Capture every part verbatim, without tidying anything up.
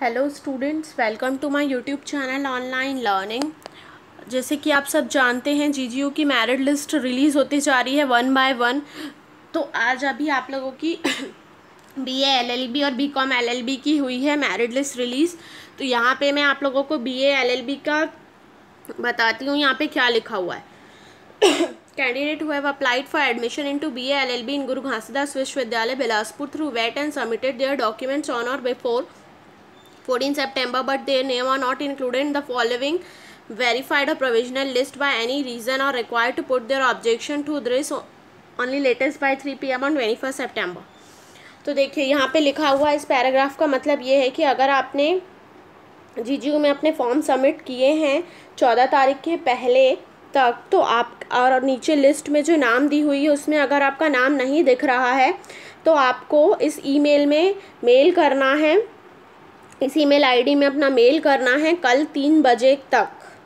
Hello students, welcome to my YouTube channel online learning. जैसे कि आप सब जानते हैं, जीजीयू की मेरिट लिस्ट रिलीज़ होती जा रही है वन बाय वन। तो आज अभी आप लोगों की बीए एलएलबी और बीकॉम एलएलबी की हुई है मेरिट लिस्ट रिलीज़। तो यहाँ पे मैं आप लोगों को बीए एलएलबी का बताती हूँ। यहाँ पे क्या लिखा हुआ है। Candidate who have applied for admission into B A L L B in Guru Ghansdas Vishwavidyalaya Bilaspur through W E T and submitted their documents on or before fourteenth September but their name are not included in the following verified or provisional list by any reason are required to put their objection to this only latest by three p m on twenty-first September। तो देखिए यहाँ पे लिखा हुआ है, इस paragraph का मतलब ये है कि अगर आपने जीजीयू में अपने फॉर्म सबमिट किए हैं चौदह तारीख के पहले तक, तो आप और नीचे लिस्ट में जो नाम दी हुई है उसमें अगर आपका नाम नहीं दिख रहा है तो आपको इस ईमेल में मेल करना है, इस ईमेल आईडी में अपना मेल करना है कल तीन बजे तक।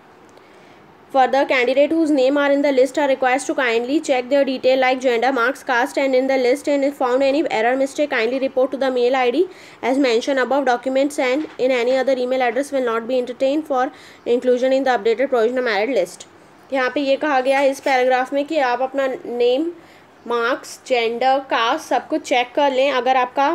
Further, candidate whose name are in the list are required to kindly check their detail like gender, marks, caste and in the list, and if found any error mistake kindly report to the mail I D as mentioned above. Documents and in any other email address will not be entertained for inclusion in the updated provisional merit list। यहाँ पे ये कहा गया है इस paragraph में कि आप अपना नेम, मार्क्स, जेंडर, कास्ट सब कुछ चेक कर लें। अगर आपका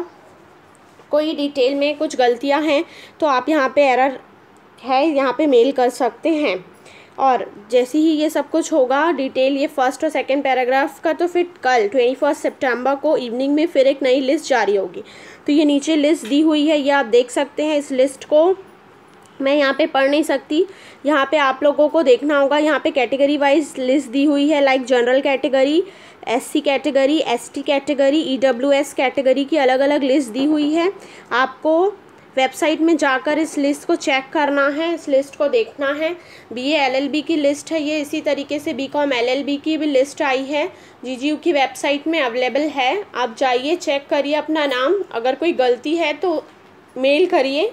कोई डिटेल में कुछ गलतियां हैं तो आप यहाँ पे एरर है यहाँ पे मेल कर सकते हैं। और जैसे ही ये सब कुछ होगा डिटेल, ये फर्स्ट और सेकंड पैराग्राफ का, तो फिर कल ट्वेंटी फर्स्ट सेप्टेम्बर को इवनिंग में फिर एक नई लिस्ट जारी होगी। तो ये नीचे लिस्ट दी हुई है, ये आप देख सकते हैं। इस लिस्ट को मैं यहाँ पे पढ़ नहीं सकती, यहाँ पे आप लोगों को देखना होगा। यहाँ पे कैटेगरी वाइज लिस्ट दी हुई है, like general category, SC category, ST category, EWS category की अलग अलग लिस्ट दी हुई है। आपको वेबसाइट में जाकर इस लिस्ट को चेक करना है, इस लिस्ट को देखना है। बीए एलएलबी की लिस्ट है ये, इसी तरीके से बीकॉम एलएलबी की भी लिस्ट आई है, जीजीयू की वेबसाइट में अवेलेबल है। आप जाइए, चेक करिए अपना नाम, अगर कोई गलती है तो मेल करिए।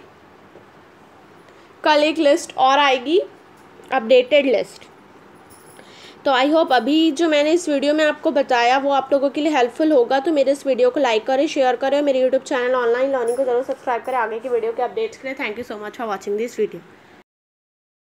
कल एक लिस्ट और आएगी, अपडेटेड लिस्ट। तो आई होप अभी जो मैंने इस वीडियो में आपको बताया वो आप लोगों के लिए हेल्पफुल होगा। तो मेरे इस वीडियो को लाइक करें, शेयर करें, मेरे यूट्यूब चैनल ऑनलाइन लर्निंग को जरूर सब्सक्राइब करें आगे की वीडियो के अपडेट्स के लिए। Thank you so much for watching this video.